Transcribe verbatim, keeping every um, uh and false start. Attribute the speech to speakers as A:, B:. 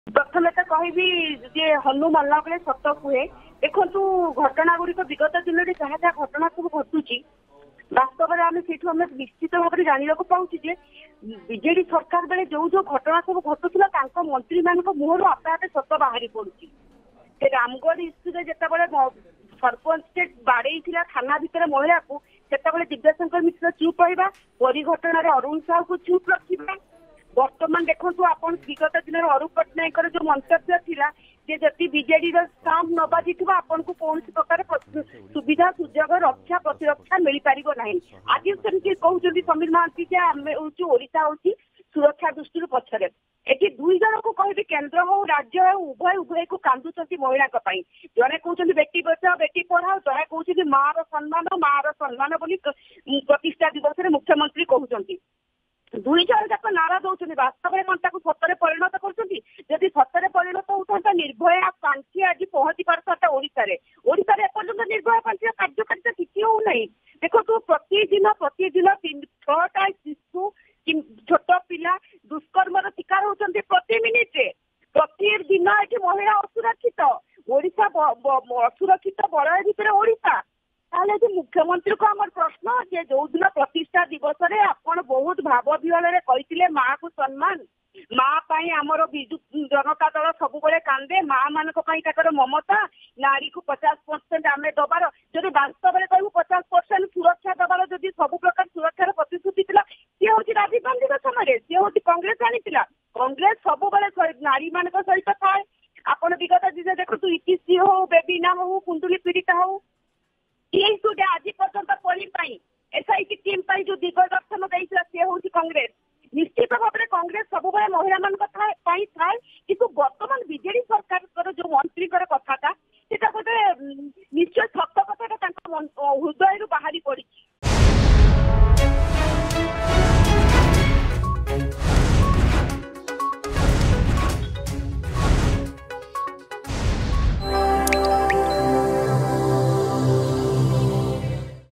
A: प्रथम तो कहबी जे हनु मल्ला बेले सत कहे देखु घटना गुड़िक विगत दिन में जहाँ जहाँ घटना सब घटुची वास्तव में आम से निश्चित भाव में जाना पाऊँ जे बीजेडी सरकार बेले जो जो घटना सब घटुला मंत्री मान मुहर आपे आपे सत बाहरी पड़ी रामगढ़ इश्यू जिते सरपंच बाड़े थाना भितर महिला को से दिव्यशंकर मिश्र चुप रहा परी घटन अरुण साहू को चुप रखा बर्तमान देखो आप विगत दिन अरूप पट्टनायक जो मंतव्य थिला जे जति बीजेडी स्टाम्प न बाजी आपन को कौन प्रकार सुविधा सुजोग रक्षा प्रतिरक्षा मिल पार ना आज सेमती कहते समीर महांती आम ओडिशा हूँ सुरक्षा दृष्टि पछरे एटी दुई जन को कहे केन्द्र हो राज्य हो उभय उभय को कांदुंट महिला जड़े कहते बेटी बचाओ बेटी पढ़ाओ जड़े कहते माँ सम्मान माँ सम्मान बोली प्रतिष्ठा दिवस में मुख्यमंत्री कहते दुई जन जाक नारा दौरान वास्तव में सतरे परिणत कर सतरे परिणत होता निर्भया पांठी आज पहुंची पारता ओडिशा ओडिशा एपर्तंत निर्भया पांठी कार्यकारिता किसी हो ना देखो तू प्रतिदिन प्रतिदिन छटा शिशु छोट पिला दुष्कर्म शिकार होती प्रति मिनिटे प्रतिदिन ये महिला असुरक्षित ओडिशा असुरक्षित बलय भितर ओडिशा ताले मुख्यमंत्री को आम प्रश्न जे जो दिन प्रतिष्ठा दिवस रे आपण बहुत भाव विहल कहते माँ को सम्मान माँ पाई आमर विजु जनता दल सब बड़े कांदे माँ मान ममता नारी को पचास परसेंट आम दबार जब वास्तव में कहूँ पचास परसेंट सुरक्षा दबार जब सब प्रकार सुरक्षार प्रतिश्रुति थी सी हूँ राजीव गांधी समय सी हूँ कांग्रेस आनी कांग्रेस सब नारी मान सहित थाए आपड़ विगत दिन देखो इतिश्री हो बेबीना हो कुंडली पीड़िता हो ये आज पर्यटन पोलिंग एसआईटी टीम जो दिग्दर्शन देता सी हूँ कांग्रेस निश्चित भाव में कांग्रेस सब महिला मान थाए कि बर्तमान बीजेडी सरकार जो मंत्री कथा गोटे निश्चय सत कथा हृदय